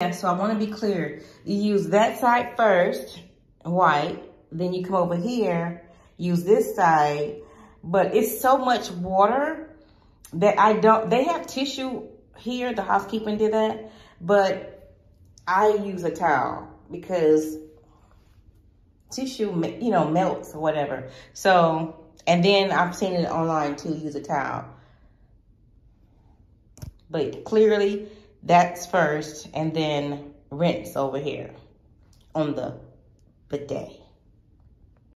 Yeah, so I want to be clear. You use that side first, white. Then you come over here, use this side. But it's so much water that I don't, they have tissue here. The housekeeping did that. But I use a towel because tissue, you know, melts or whatever. So, and then I've seen it online too, use a towel. But clearly, that's first, and then rinse over here on the bidet.